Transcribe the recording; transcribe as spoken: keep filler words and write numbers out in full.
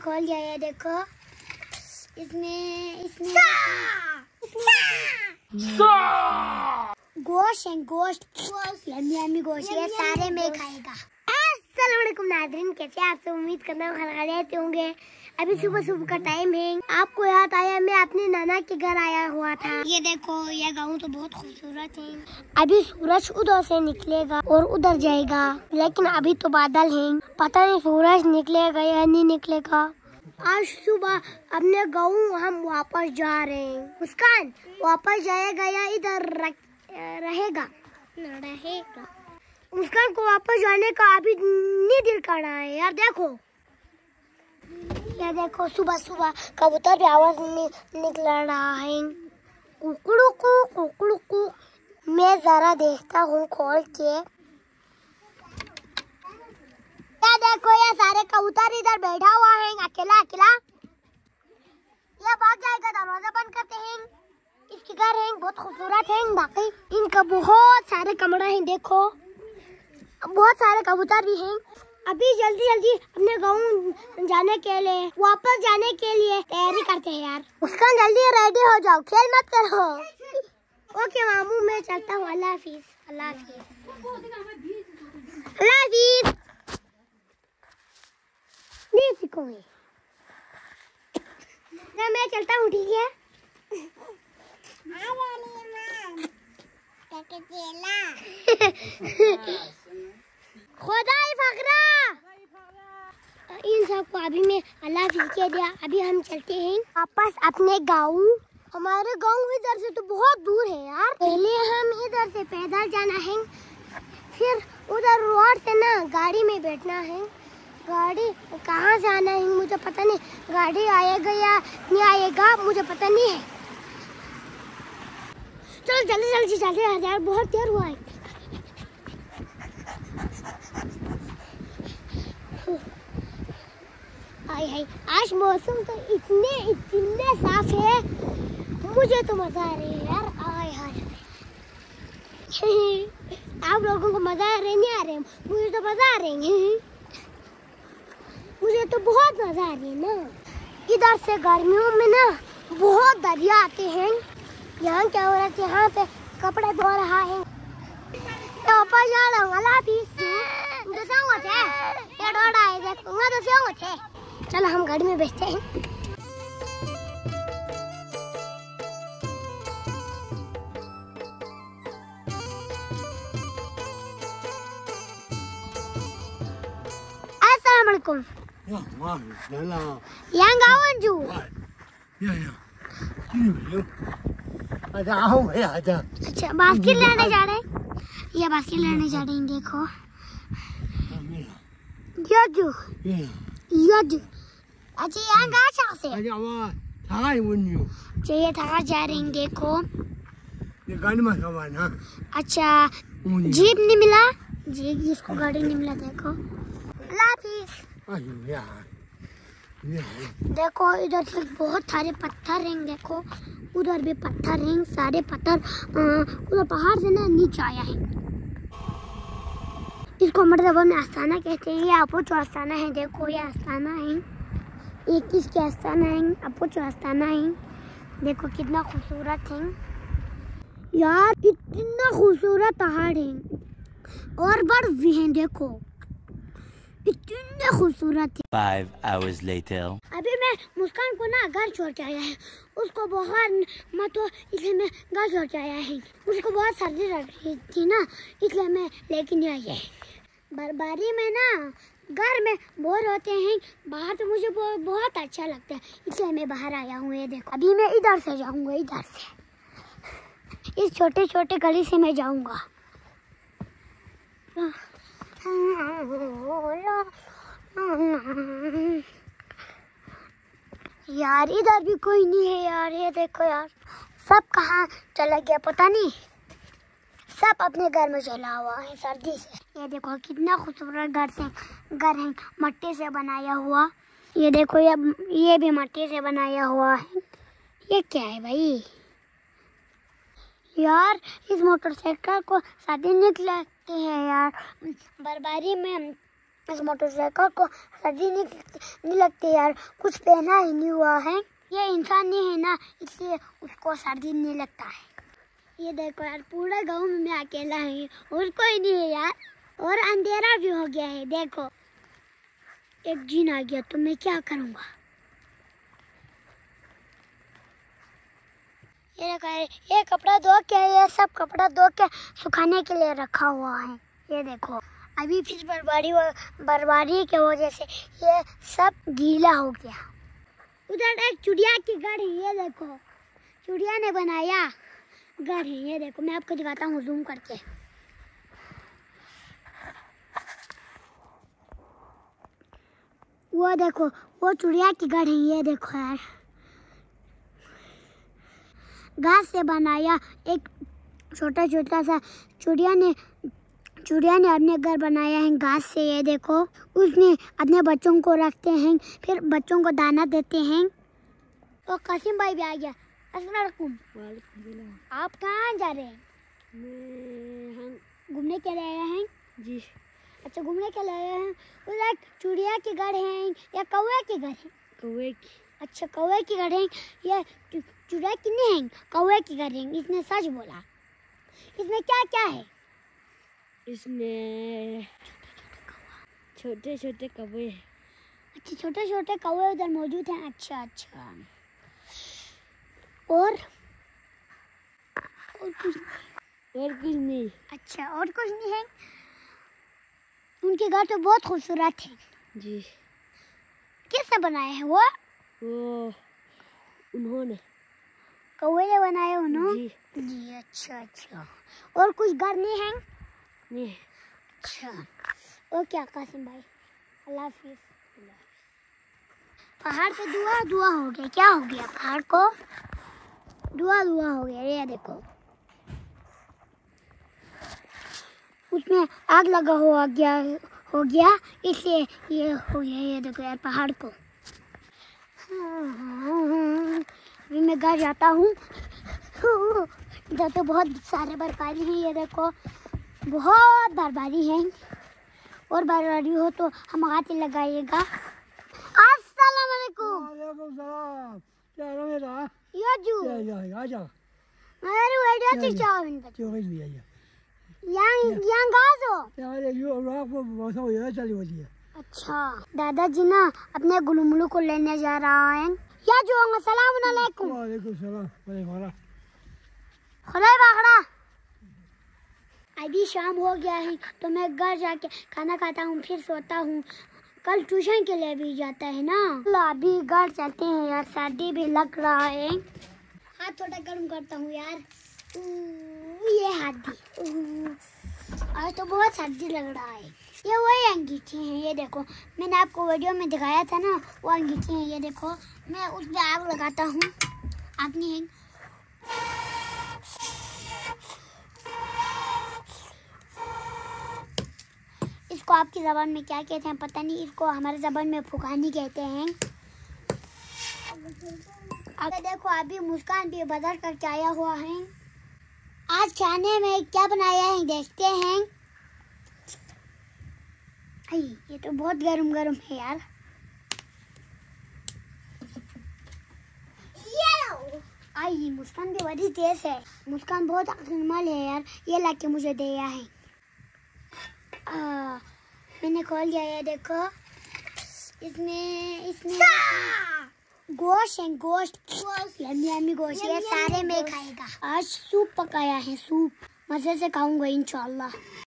खोल गया है, देखो इसमें इसमें गोश्त है, गोश्त यम्मी यम्मी गोश्त, ये सारे में खाएगा। अस्सलाम वालेकुम नाज़रीन, कैसे आप सब? उम्मीद करता हूँ खैरियत होंगे। अभी सुबह सुबह का टाइम है। आपको याद आया मैं अपने नाना के घर आया हुआ था। ये देखो ये गाँव तो बहुत खूबसूरत है। अभी सूरज उधर से निकलेगा और उधर जाएगा, लेकिन अभी तो बादल हैं, पता नहीं सूरज निकलेगा या नहीं निकलेगा। आज सुबह अपने गाँव हम वापस जा रहे हैं। मुस्कान वापस जाएगा या इधर रहेगा? रहेगा। मुस्कान को वापस जाने का अभी नहीं दिल कर रहा है यार। देखो ये देखो सुबह सुबह कबूतर भी आवाज नि, निकल रहा है, कुकड़ू कु कुकड़ू कु। मैं जरा देखता हूँ खोल के। ये देखो ये सारे कबूतर इधर बैठा हुआ है अकेला अकेला। ये भाग जाएगा, दरवाजा बंद करते हैं। इसके घर है बहुत खूबसूरत है। बाकी इनका बहुत सारे कमरा है, देखो बहुत सारे कबूतर भी हैं। अभी जल्दी जल्दी अपने गाँव जाने के लिए वापस जाने के लिए तैयारी करते हैं यार। उसका जल्दी रेडी हो जाओ, खेल मत करो। ओके मामू मैं चलता हूँ। अल्लाह हाफिज। अल्लाह हाफिज। अल्लाह हाफिज। नहीं सीखोगे ना, मैं चलता हूँ, ठीक है? खुदा फकरा इन सबको अभी मैं अल्लाह हाफिज़ कह दिया। अभी हम चलते हैं वापस अपने गाँव। हमारे गाँव इधर से तो बहुत दूर है यार। पहले हम इधर से पैदल जाना है, फिर उधर रोड से ना गाड़ी में बैठना है। गाड़ी कहाँ से आना है मुझे पता नहीं, गाड़ी आएगा या नहीं आएगा मुझे पता नहीं है। चलो जल्दी जल्दी चलते हैं यार, बहुत देर हुआ है। हाय हाय आज मौसम तो इतने इतने साफ है, मुझे तो मजा आ रही है यार। आय हाय आप लोगों को मजा आ रहे नहीं आ रहे? मुझे तो मजा आ रही है, मुझे तो बहुत मजा आ रही है ना। इधर से गर्मियों में ना बहुत दरिया आते हैं। यहाँ क्या हो रहा है? यहाँ पे कपड़े धो रहा है। वापस जा रहा हूँ। अल्लाह हाफिज़। ये डोडा है, देखूंगा तो क्यों। चलो हम गाड़ी में बैठते हैं। अस्सलाम वालेकुम। Yang kawan ju. Ya ya. Ini ada आओ है आजा। अच्छा बास्केट लेने जा रहे हैं। ये बास्केट लेने जा रहे हैं, देखो यजु यजु। अच्छा यहाँ कहाँ से? आजा वाह थाई वन्यू। चाहिए था जा रहे हैं, देखो ये गाड़ी में सामान हाँ। अच्छा जीप नहीं मिला, जीप जिसको गाड़ी नहीं मिला। देखो लाफिस। आयो यार देखो इधर से बहुत सारे पत्थर हैं, देखो उधर भी पत्थर हैं, सारे पत्थर उधर पहाड़ से ना नीचे आया है। इसको मर्दबा में आस्थाना कहते हैं। ये अपोचो आस्थाना है, देखो ये आस्थाना है, ये किसके आस्थाना है? अपोचो आस्थाना है। देखो कितना खूबसूरत है यार, कितना खूबसूरत पहाड़ है और बर्फ भी है, देखो इतने खूबसूरत है। Five hours later. अभी मैं मुस्कान को ना घर छोड़ के आया है, उसको बहुत मत हो इसलिए मैं घर छोड़ के आया है। उसको बहुत सर्दी लग रही थी ना, इसलिए मैं लेके नहीं आया है। बर्फबारी में ना घर में बोर होते हैं, बाहर तो मुझे बहुत अच्छा लगता है, इसलिए मैं बाहर आया हूँ। ये देखो अभी मैं इधर से जाऊँगा, इधर से इस छोटे छोटे गली से मैं जाऊँगा। यार इधर भी कोई नहीं है यार। ये देखो यार सब कहाँ चला गया पता नहीं, सब अपने घर में चला हुआ है सर्दी से। ये देखो कितना खूबसूरत घर से घर है, मट्टी से बनाया हुआ। ये देखो ये ये भी मट्टी से बनाया हुआ है। ये क्या है भाई यार? इस मोटरसाइकिल को साथी निकलते हैं यार। बर्फबारी में इस मोटरसाइकिल को सर्दी नहीं, नहीं लगती यार, कुछ पहना ही नहीं हुआ है। ये इंसान नहीं है ना, इसलिए उसको सर्दी नहीं लगता है। ये देखो यार, पूरा गांव में मैं अकेला है और कोई नहीं है यार, और अंधेरा भी हो गया है। देखो एक जिन आ गया तो मैं क्या करूँगा। ये देखो, ये कपड़ा धो के, ये सब कपड़ा धो के सुखाने के लिए रखा हुआ है। ये देखो अभी फिर बर्बादी बर्बादी की वजह से ये सब गीला हो गया। उधर एक चिड़िया की घर है, ये देखो चिड़िया ने बनाया घर है। ये देखो मैं आपको दिखाता हूँ जूम करके। वो देखो वो चिड़िया की घर है। ये देखो यार, घास से बनाया एक छोटा छोटा सा चिड़िया ने चिड़िया ने अपने घर बनाया है घास से। ये देखो उसने अपने बच्चों को रखते हैं, फिर बच्चों को दाना देते हैं। तो कासिम भाई भी आ गया। अस्सलाम वालेकुम। आप कहाँ जा रहे हैं? मैं घूमने के लिए आए हैं जी। अच्छा घूमने के लिए आए हैं। उधर चिड़िया के घर हैं या कौवे के घर हैं? कौवे की। अच्छा कौवे की घर है या चिड़िया की नहीं है, कौवे की घर है। इसने सच बोला। इसमें क्या क्या है? इसमें छोटे छोटे कौवे हैं। अच्छा छोटे छोटे कौवे उधर मौजूद हैं। अच्छा अच्छा और और कुछ और कुछ नहीं। अच्छा और कुछ नहीं है। उनके घर तो बहुत खूबसूरत है जी। किसने बनाए हैं वो? वो उन्होंने कौवे ने बनाए उन्होंने जी। जी अच्छा अच्छा और कुछ घर नहीं है? नहीं। अच्छा और क्या कासिम भाई, अल्लाह हाफिज़। पहाड़ पे दुआ दुआ हो गया। क्या हो गया पहाड़ को? दुआ दुआ हो गया। ये देखो उसमें आग लगा हुआ गया हो गया इसलिए ये हो गया। ये देखो यार पहाड़ को। अभी मैं घर जाता हूँ। इधर तो बहुत सारे बर्फबारी हैं। ये देखो बहुत बर्फबारी है, और बर्फबारी हो तो हम हाथ लगाइएगा। अस्सलाम वालेकुम। वालेकुम सलाम। क्या हो रहा है? या जू या या आ जा। अरे वेडियो तो चाव इन क्यों गई है ये? yang yang गाजो। यार ये रात को बहुत हो गया चली होती है। अच्छा दादाजी ना अपने गुलमुलू को लेने जा रहा है। या जो अस्सलाम वालेकुम। वालेकुम सलाम। वालेकुम खुदा बागड़ा। अभी शाम हो गया है तो मैं घर जाके खाना खाता हूँ, फिर सोता हूँ। कल ट्यूशन के लिए भी जाता है ना। अभी घर चलते हैं यार, सर्दी भी लग रहा है। हाथ थोड़ा गर्म करता हूँ यार। ये हाथ भी आज तो बहुत सर्दी लग रहा है। ये वही अंगीठी हैं। ये देखो मैंने आपको वीडियो में दिखाया था ना, वो अंगीठी हैं। ये देखो मैं उसमें आग लगाता हूँ। आग नहीं है। इसको आपकी ज़बान में क्या कहते हैं पता नहीं, इसको हमारे ज़बान में फुकानी कहते हैं। अब देखो अभी मुस्कान भी बाजार करके आया हुआ है। आज खाने में क्या बनाया है देखते हैं। आई ये तो बहुत गरम गरम है यार। ये आई मुस्कान भी बड़ी तेज है। मुस्कान बहुत अक्लमंद है यार, ये लाके मुझे दिया है। आ, मैंने खोल दिया। ये देखो इसमें इसमें गोश्त है, गोश्त यम्मी यम्मी गोश्त। ये सारे में खाएगा। आज सूप पकाया है, सूप मजे से खाऊंगा इंशाल्लाह।